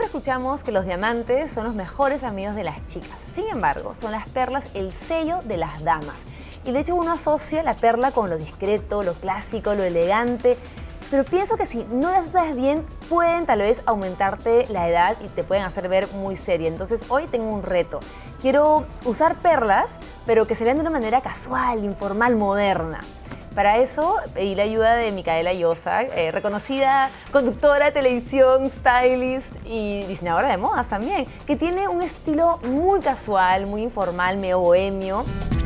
escuchamos que los diamantes son los mejores amigos de las chicas. Sin embargo, son las perlas el sello de las damas. Y de hecho uno asocia la perla con lo discreto, lo clásico, lo elegante. Pero pienso que si no las usas bien, pueden tal vez aumentarte la edad y te pueden hacer ver muy seria. Entonces hoy tengo un reto. Quiero usar perlas, pero que se vean de una manera casual, informal, moderna. Para eso pedí la ayuda de Micaela Llosa, reconocida conductora de televisión, stylist y diseñadora de modas también, que tiene un estilo muy casual, muy informal, medio bohemio.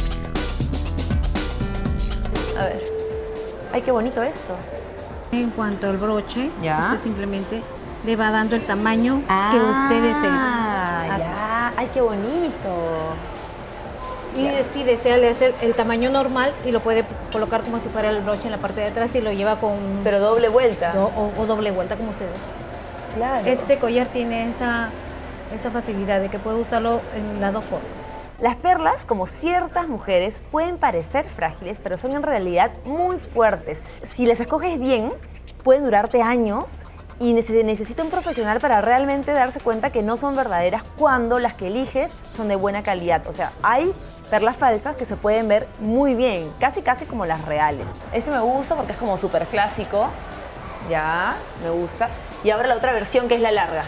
A ver. Ay, qué bonito esto. En cuanto al broche, ¿ya? usted simplemente le va dando el tamaño que usted desee. Ya. Ay, qué bonito. Y si desea, le hace el tamaño normal y lo puede colocar como si fuera el broche en la parte de atrás y lo lleva con... Pero doble vuelta. O doble vuelta, como ustedes. Claro. Este collar tiene esa facilidad de que puede usarlo en las dos formas. Las perlas, como ciertas mujeres, pueden parecer frágiles, pero son en realidad muy fuertes. Si las escoges bien, pueden durarte años y necesita un profesional para realmente darse cuenta que no son verdaderas cuando las que eliges son de buena calidad. O sea, hay perlas falsas que se pueden ver muy bien, casi como las reales. Este me gusta porque es como súper clásico. Ya, me gusta. Y ahora la otra versión que es la larga.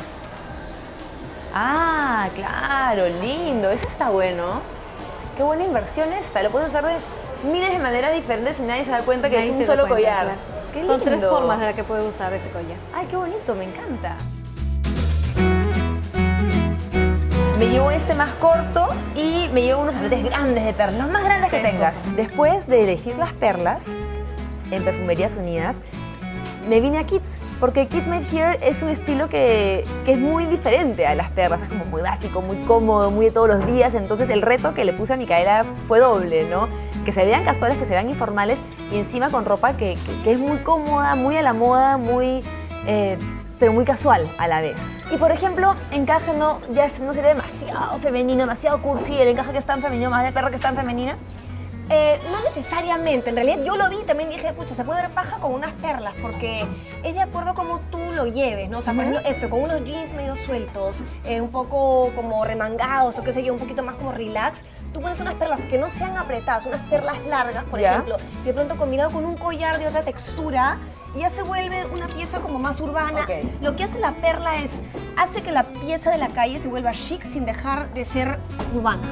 Ah, claro, lindo. Ese está bueno. Qué buena inversión esta. Lo puedes usar de miles de maneras diferentes y nadie se da cuenta que es un solo collar. Claro. Qué lindo. Son 3 formas de las que puede usar ese collar. Ay, qué bonito, me encanta. Me llevo este más corto y me llevo unos aretes grandes de perlas, los más grandes que tengas. Después de elegir las perlas en Perfumerías Unidas, me vine a Kids, porque Kids Made Here es un estilo que es muy diferente a las perlas, es como muy básico, muy cómodo, muy de todos los días. Entonces el reto que le puse a Micaela fue doble, ¿no? Que se vean casuales, que se vean informales y encima con ropa que es muy cómoda, muy a la moda, pero muy casual a la vez. Y por ejemplo, encaje no sería demasiado femenino, demasiado cursi, el encaje que es tan femenino, más de perra que es tan femenina. No necesariamente, en realidad yo lo vi y también dije, pucha, se puede ver paja con unas perlas porque es de acuerdo a cómo tú lo lleves, ¿no? O sea, por ejemplo, esto, con unos jeans medio sueltos, un poco como remangados o qué sé yo, un poquito más como relax, tú pones unas perlas que no sean apretadas, unas perlas largas, por ejemplo, de pronto combinado con un collar de otra textura, ya se vuelve una pieza como más urbana. Okay. Lo que hace la perla hace que la pieza de la calle se vuelva chic sin dejar de ser urbana.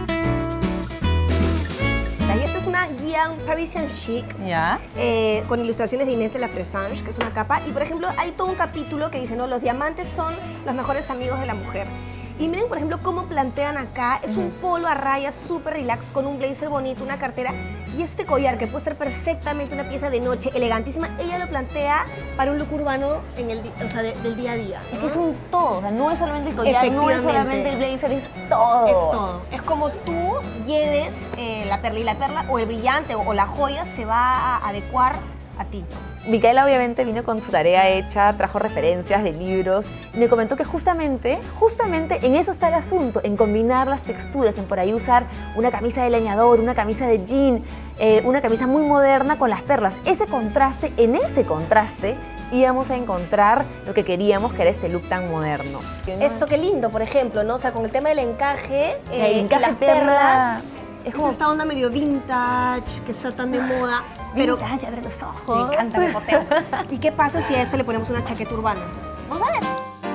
Y esta es una guía, un Parisian Chic, con ilustraciones de Inés de la Fressange, que es una capa. Y por ejemplo, hay todo un capítulo que dice, no, los diamantes son los mejores amigos de la mujer. Y miren, por ejemplo, cómo plantean acá. Es un polo a rayas súper relax, con un blazer bonito, una cartera. Y este collar, que puede ser perfectamente una pieza de noche, elegantísima, ella lo plantea para un look urbano del día a día. Es que es un todo, o sea, no es solamente el collar, no es solamente el blazer, es todo. Es todo. Es como tú lleves la perla, y la perla o el brillante o la joya se va a adecuar a ti. Micaela obviamente vino con su tarea hecha, trajo referencias de libros y me comentó que justamente en eso está el asunto, en combinar las texturas, en por ahí usar una camisa de leñador, una camisa de jean, una camisa muy moderna con las perlas. En ese contraste íbamos a encontrar lo que queríamos, que era este look tan moderno. Esto qué lindo, por ejemplo, ¿no? O sea, con el tema del encaje, las perla, perlas, es como esta onda medio vintage, que está tan de moda. Pero vintage, abre los ojos. Me encanta, me poseo. ¿Y qué pasa si a esto le ponemos una chaqueta urbana? Vamos a ver.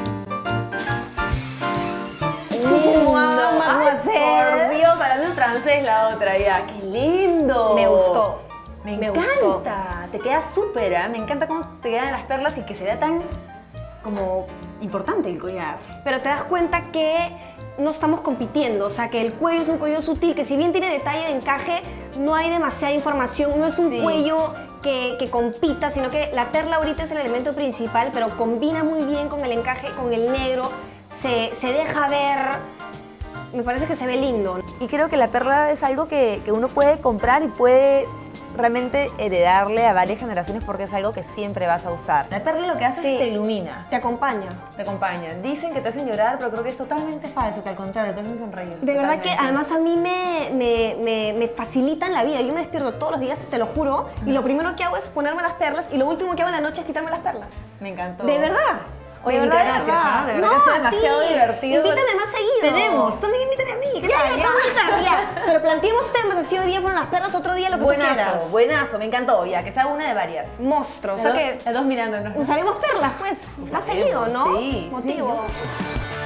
Por Dios, hablando en francés la otra ya. ¡Qué lindo! Me gustó. Me encanta. Te queda súper, ¿eh? Me encanta cómo te quedan las perlas y que se vea tan como importante el collar. Pero te das cuenta que no estamos compitiendo, o sea, que el cuello es un cuello sutil, que si bien tiene detalle de encaje, no hay demasiada información, no es un cuello que compita, sino que la perla ahorita es el elemento principal, pero combina muy bien con el encaje, con el negro, se deja ver, me parece que se ve lindo. Y creo que la perla es algo que uno puede comprar y puede realmente heredarle a varias generaciones porque es algo que siempre vas a usar. La perla lo que hace es te ilumina. Te acompaña. Te acompaña. Dicen que te hacen llorar, pero creo que es totalmente falso, que al contrario, te hacen sonreír. De verdad que además a mí me facilitan la vida. Yo me despierto todos los días, te lo juro, y lo primero que hago es ponerme las perlas y lo último que hago en la noche es quitarme las perlas. Me encantó. De verdad. Oye, muchas gracias, ¿no? De verdad que es demasiado divertido. Invítame más seguido. Tenemos, tú también invítame a mí. ¿Qué tal? Ya. Pero planteemos temas, así hoy día fueron las perlas, otro día lo que tú quieras. Buenazo, me encantó. Ya, que sea una de varias. Monstruo, o sea que Las dos mirándonos. usaremos perlas, pues, más seguido, ¿no? Sí. Motivo. Sí.